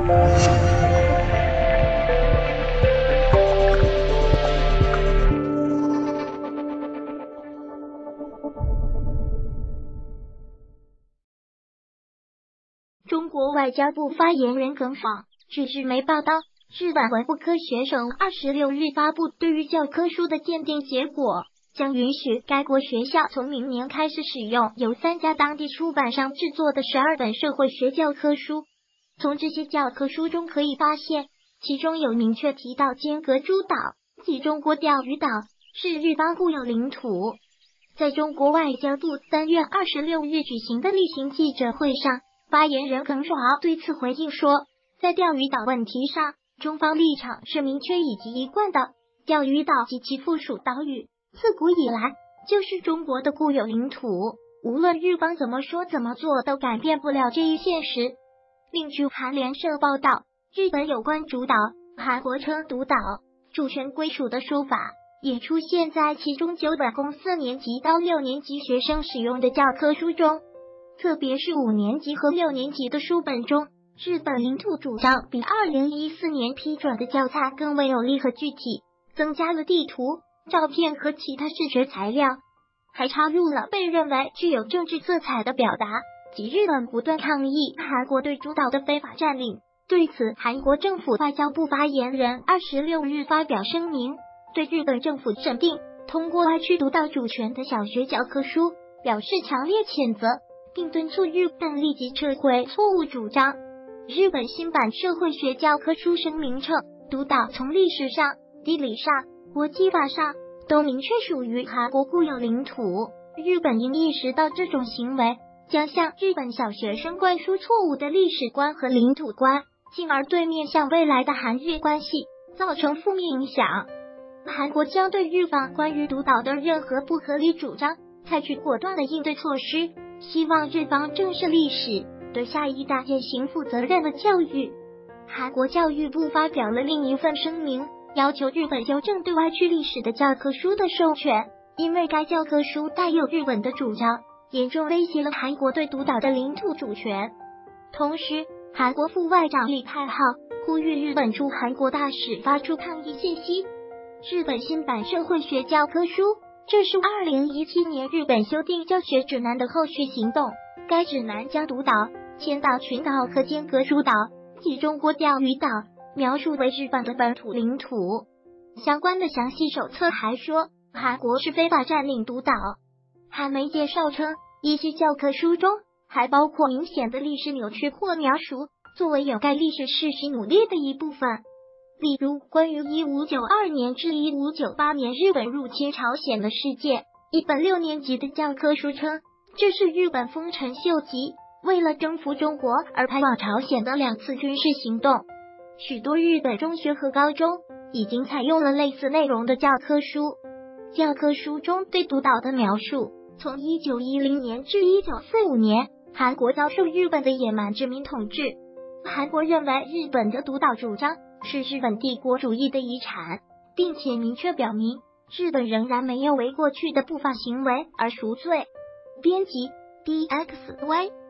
中国外交部发言人耿爽，据日媒报道，日本文部科学省26日发布对于教科书的鉴定结果，将允许该国学校从明年开始使用由3家当地出版商制作的12本社会学教科书。从这些教科书中可以发现，其中有明确提到尖阁诸岛及中国钓鱼岛是日方固有领土。在中国外交部3月26日举行的例行记者会上，发言人耿爽对此回应说，在钓鱼岛问题上，中方立场是明确以及一贯的，钓鱼岛及其附属岛屿自古以来就是中国的固有领土，无论日方怎么说怎么做都改变不了这一现实。另据韩联社报道，日本有关主岛，韩国称独岛，主权归属的说法也出现在其中9本供4年级到6年级学生使用的教科书中，特别是5年级和6年级的书本中，日本领土主张比2014年批准的教材更为有力和具体，增加了地图、照片和其他视觉材料，还插入了被认为具有政治色彩的表达，即日本不断抗议韩国对诸岛的非法占领。对此，韩国政府外交部发言人26日发表声明，对日本政府审定通过歪曲独岛主权的小学教科书表示强烈谴责，并敦促日本立即撤回错误主张。日本新版社会学教科书声明称，独岛从历史上、地理上、国际法上都明确属于韩国固有领土，日本应意识到这种行为将向日本小学生灌输错误的历史观和领土观，进而对面向未来的韩日关系造成负面影响。韩国将对日方关于独岛的任何不合理主张采取果断的应对措施，希望日方正视历史，对下一代践行负责任的教育。韩国教育部发表了另一份声明，要求日本纠正对歪曲历史的教科书的授权，因为该教科书带有日本的主张，严重威胁了韩国对独岛的领土主权。同时，韩国副外长李泰浩呼吁日本驻韩国大使发出抗议信息。日本新版社会学教科书，这是2017年日本修订教学指南的后续行动。该指南将独岛、千岛群岛和尖阁诸岛及中国钓鱼岛描述为日本的本土领土。相关的详细手册还说，韩国是非法占领独岛。韩媒介绍称，一些教科书中还包括明显的历史扭曲或描述，作为掩盖历史事实努力的一部分。例如，关于1592年至1598年日本入侵朝鲜的事件，一本6年级的教科书称，这是日本丰臣秀吉为了征服中国而派往朝鲜的2次军事行动。许多日本中学和高中已经采用了类似内容的教科书。教科书中对独岛的描述，从1910年至1945年，韩国遭受日本的野蛮殖民统治。韩国认为日本的独岛主张是日本帝国主义的遗产，并且明确表明日本仍然没有为过去的不法行为而赎罪。编辑 DXY